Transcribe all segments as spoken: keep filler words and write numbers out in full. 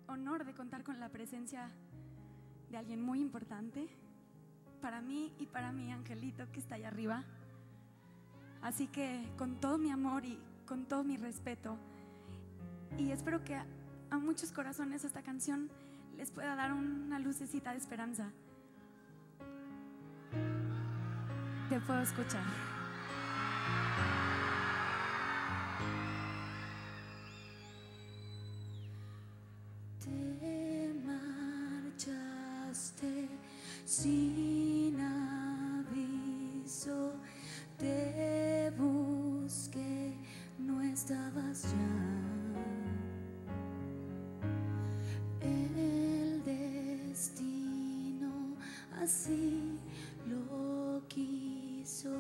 honor de contar con la presencia de alguien muy importante para mí y para mi angelito que está allá arriba. Así que con todo mi amor y con todo mi respeto, y espero que a, a muchos corazones esta canción les pueda dar una lucecita de esperanza. Te puedo escuchar. Te marchaste sin aviso, te busqué, no estabas ya. El destino así lo quiso,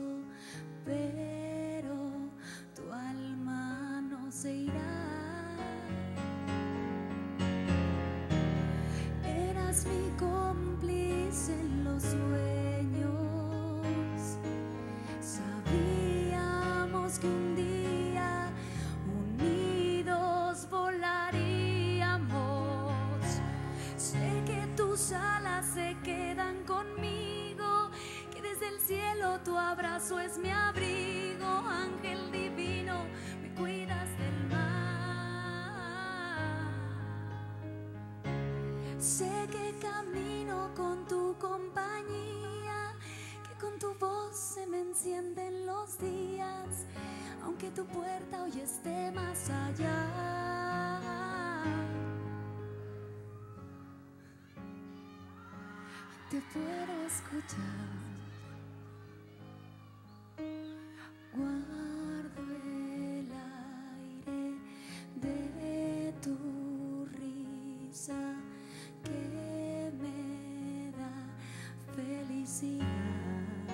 pero tu alma no se irá. Eras mi cómplice en los sueños, sabíamos que un día unidos volaríamos. Sé que tus alas se quedan conmigo, que desde el cielo tu abrazo es mi abrigo. Ángel divino, me cuidas del mal. Sé que camino con tu compañía, que con tu voz se me encienden los días, aunque tu puerta hoy esté más allá. Te puedo escuchar. Guardo el aire de tu risa que me da felicidad.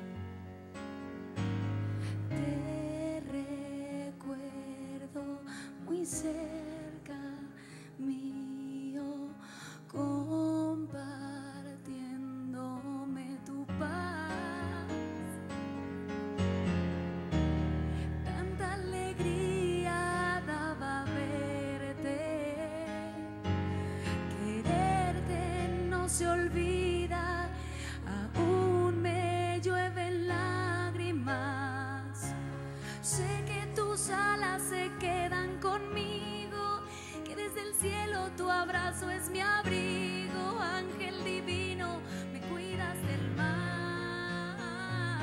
Te recuerdo muy cerca mío, compartiéndome tu paz. Tanta alegría daba verte, quererte no se olvida, aún me llueven lágrimas. Sé que tus alas se quedan conmigo, que desde el cielo tu abrazo es mi abrigo. Ángel divino, me cuidas del mal.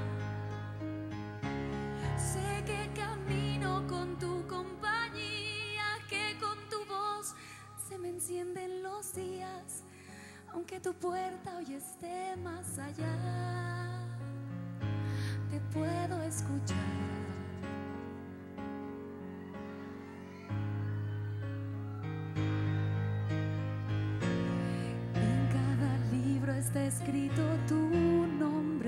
Sé que camino con tu compañía, que con tu voz se me encienden los días, aunque tu puerta hoy esté más allá. Te puedo escuchar. En cada libro está escrito tu nombre,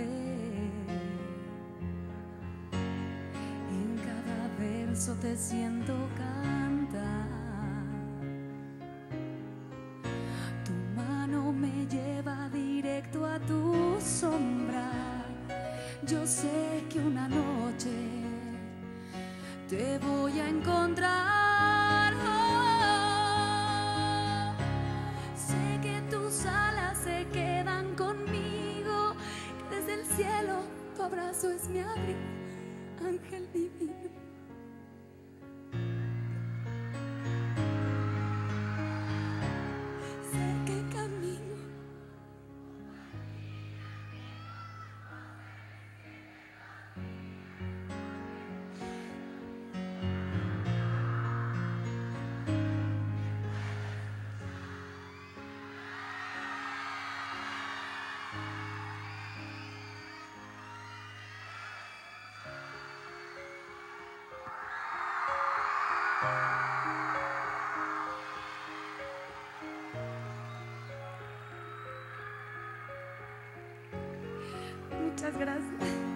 en cada verso te siento cantar. Tu mano me lleva directo a tu sombra. Yo sé que una noche te voy a encontrar. Oh, sé que tus alas se quedan conmigo, que desde el cielo tu abrazo es mi abrigo. Ángel divino, sé que camino Muchas gracias.